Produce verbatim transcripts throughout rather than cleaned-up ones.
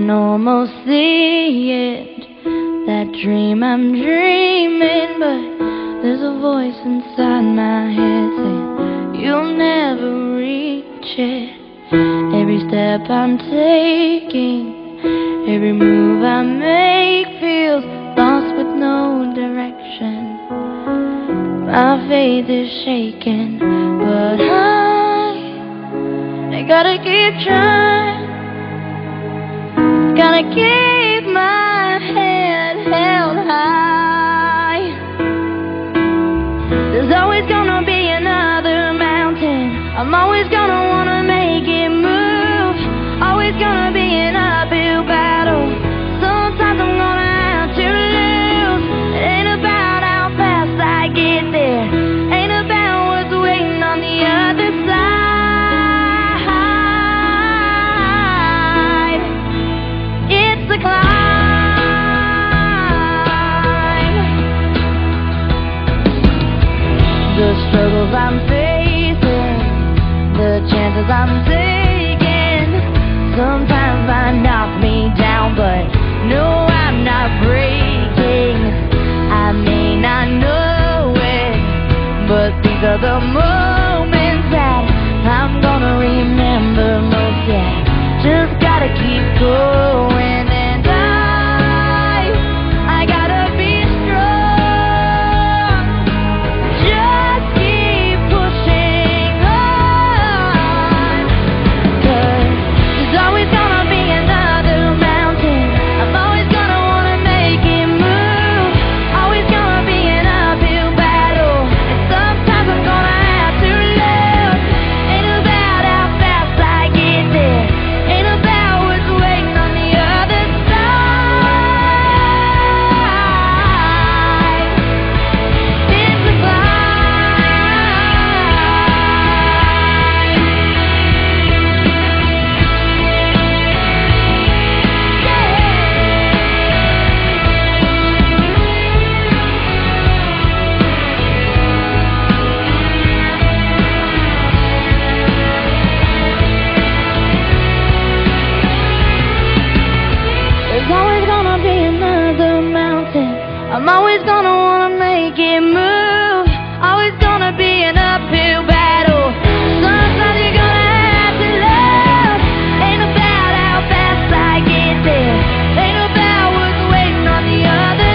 can almost see it, that dream I'm dreaming, but there's a voice inside my head saying you'll never reach it. Every step I'm taking, every move I make feels lost with no direction. My faith is shaking, but I, I gotta keep trying. Gotta keep my head held high. There's always gonna be another mountain. I'm always gonna wanna make it move. Always gonna be an uphill battle. Sometimes I'm gonna have to lose. It ain't about how fast I get there. Ain't about what's waiting on the other side. It's a climb. The struggles I'm facing, the chances I'm taking, sometimes might knock me down, but no, I'm not breaking. I may not know it, but these are the moments that I'm gonna remember most. Yeah, just gotta keep going, and I, I gotta be strong. Just keep pushing on, 'cause there's always gonna be another mountain. I'm always gonna wanna make it move. Always gonna be an uphill battle, and sometimes I'm gonna have to lose. Ain't about how fast I get there. Ain't about what's waiting on the other side. It's a There's always gonna be another mountain. I'm always gonna wanna make it move. Always gonna be an uphill battle. Sometimes you're gonna have to love. Ain't about how fast I get there. Ain't about what's waiting on the other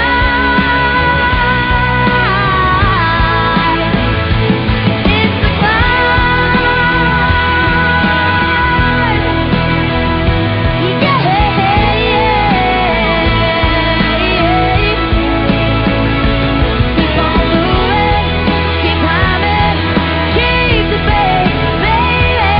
side. It's a climb. Yeah, yeah, yeah. Keep on moving, keep climbing, keep the faith, baby.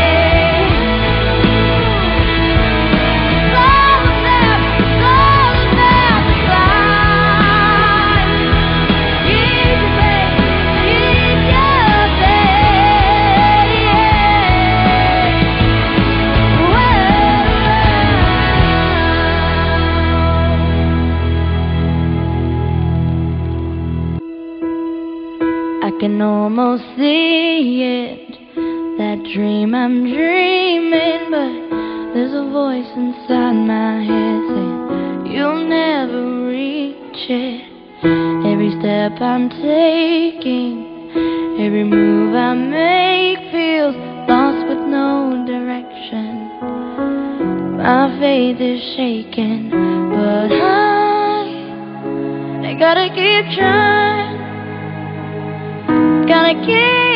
It's all about, it's all about the climb. Keep the faith, keep your faith. Whoa. I can almost see it, that dream I'm dreaming, but there's a voice inside my head saying you'll never reach it. Every step I'm taking, every move I make feels lost with no direction. My faith is shaking, but I, I gotta keep trying. Gotta keep